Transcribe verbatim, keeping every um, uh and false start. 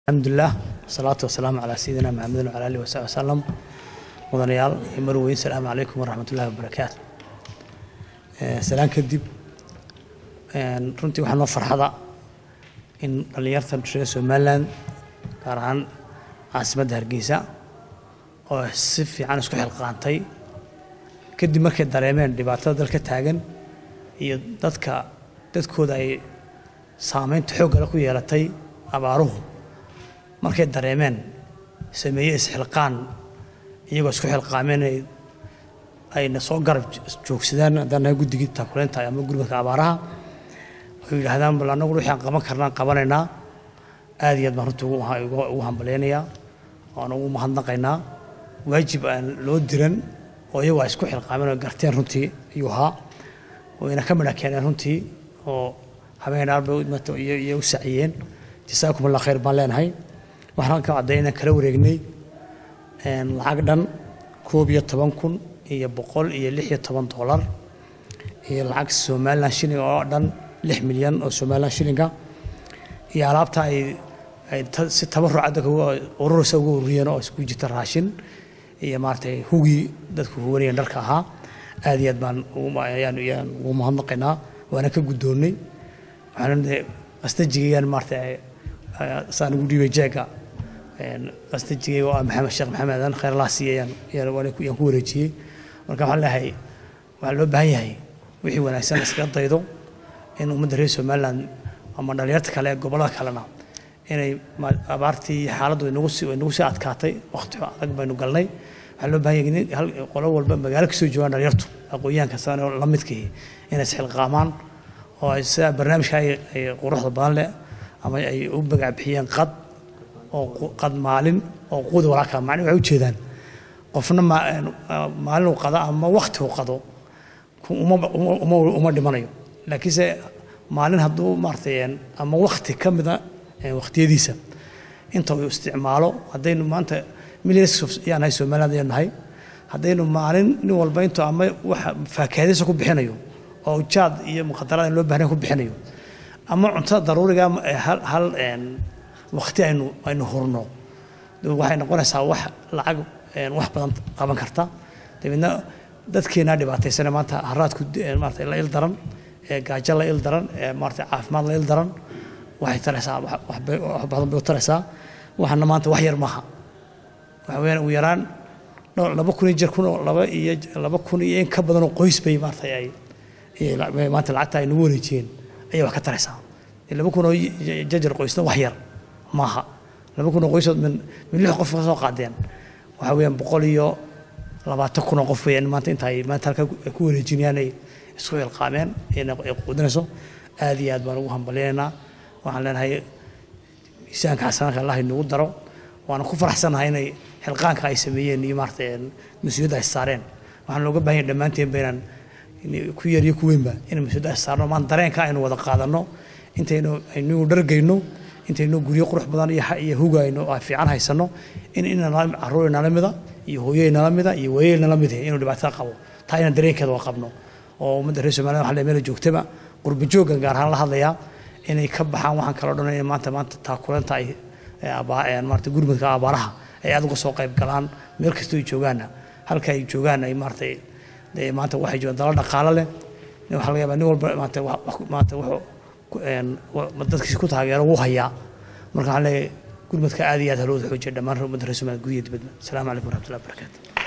الحمد لله والصلاة والسلام على سيدنا محمد وعلى آله وصحبه وسلم. مدنيال مروين السلام عليكم ورحمة الله وبركاته. سلام كدب runtii waxaan noo farxada in dhalinyarta reer Somaliland gaar ahaan caasimadda Hargeysa oo si fiican isku xilqaantay kadib markay dareemeen dhibaatada dalka taagan iyo dadka dadkooda ay saameynta xoog leh ku yeelatay abaaruhu markay dareemeen sameeyay isxilqaan iyagoo isku xilqaameen ayna soo garab joogsadaan hadana guddiga taakuleenta ama gurmadka abaaraha yiraahdaan bal anagu waxaan qaban karnaa qabanaynaa aad iyo aad baan runtii ugu hambaleynayaa oo ugu mahadnaqaynaa waajib aan loo diran oo iyagu isku xilqaameen oo garteen runtii iyo ha oo ina ka mid keeneen runtii oo habeenaar bay iyo u saciyeen jisaakum allah khayr baan leenahay waxaan ka cadeynaa kala wareegnay een lacag dhan koob iyo toban kun iyo boqol iyo lix iyo toban dollar iyo lacag Soomaaliland shilling oo dhan lix milyan oo Soomaaliland shillinga iyo alaabta ay ay si tabarucad ugu ururisa ugu ururiyeen oo isku jirta raashin iyo maartay hugi dadku huwanayeen dharka ahaa aad iyo aad baan ayaan ayaan ugu mahadnaqaynaa waana ka gudoonay waxaan qastajigayaan maartay saan ugu dhiibay jeega een qastajigay oo Maxamed Sheekh Maxamed aan khayr la siiyeen yar wali ku ku wareejiyay marka waxaan leeyahay waxa loo baahan yahay wixii wanaagsan iska daydo in ummadda reer Somaliland ama dhalinyarta kale gobolada kalena inay abaartii xaaladdu inagu sii inagu sii adkaatay waqti adag baynu galnay waxa loo baahan yahay hal qolo walba magaalo ka soo joogaan dhalinyartu aqoonyahanka saan la midkii inay isxilqaamaan oo ay sida barnaamijka ay quruxda badan leh ama ay u bagac bixiyeen qad oo qad maalin oo qud walaaka macni waxay u jeedaan qofna maalin uu qado ama waqti uu qado uma uma uma dhimanayo laakiin se maalin hadduu maartayeen ama waqti ka mid ah waqtiyadiisa inta uu isticmaalo haddaynu maanta millions yaan hay Soomaaliland yaan nahay haddaynu maalin nin walba inta ama wax faakahadiisa ku bixinayo oo jaad iyo muqaddaraad loo baahan ku bixinayo ama cunto daruuriga hal hal een waqti aynu aynu horno waxay noqonaysaa wax lacag een wax badan qaban karta dabina dadkeena dhibaataysan maanta haraadku maartay la il daran ee gaajo la il daran ee maartay caafimaad la il daran waxay taraysaa wax badan bay taraysaa waxana maanta wax yar maaha waxa weeyaan u yaraan laba kun jeer kun laba iyo laba kun iyo in ka badan oo qoys bay maartay ay maanta lacagta ay nagu wareejiyeen ayaa wax ka taraysaa laba kun oo jajar qoysna wax yar maaha laba kun oo qoysod min min lix qof ka soo qaadeen waxa weeyaan boqol iyo labaatan kun oo qof weeyaan maanta inta ay maanta halka ku wareejinayaan ay isku ilqaameen inay qudinayso aad iyo aad baan ugu hambalyeynaa waxaan leenahay miisaanka xasanka Allah inuu daro waana ku faraxsanahay inay xilqaanka ay sameeyeen iyo maartay mas'uuliyadda ay saareen waxaan looga baahan yahay dhamaanteen beenan ku yar iyo ku weynba in mas'uuliyadda ay saarno maan dareenka aynu wada qaadano intaynu aynu dhargeyno intaynu guriyo qurux badan iyo iyo hugayno oo fiican haysano in in caruurina la mida iyo hooyayna la mida iyo weeyna la mid inuu dhibaato qabo taayna dareenkeeda waa qabno oo ummadda reer Soomaaliland waxa la meel joogtaba qurbo joogan gaar ahaan la hadlaya inay ka baxaan waxaan kala dhanay maanta maanta taakulanta ay abaayaan maarta gurmadka abaaraha ay aad uga soo qayb galaan meel kasta ay joogaan halka ay joogaan ay maartay maanta waxay joogaan dalal dhaqaale leh waxa laga yaabaa nin walba maanta maanta wuxuu een dadkiisa ku taageero uu hayaa marka waxaan leeyahay gurmadka aad iyo aad haloo xoojiyo dhammaan ummadda reer Soomaaliland gudiga dibadda. Assalaamu calaykum warahmatullahi wabarakatuh.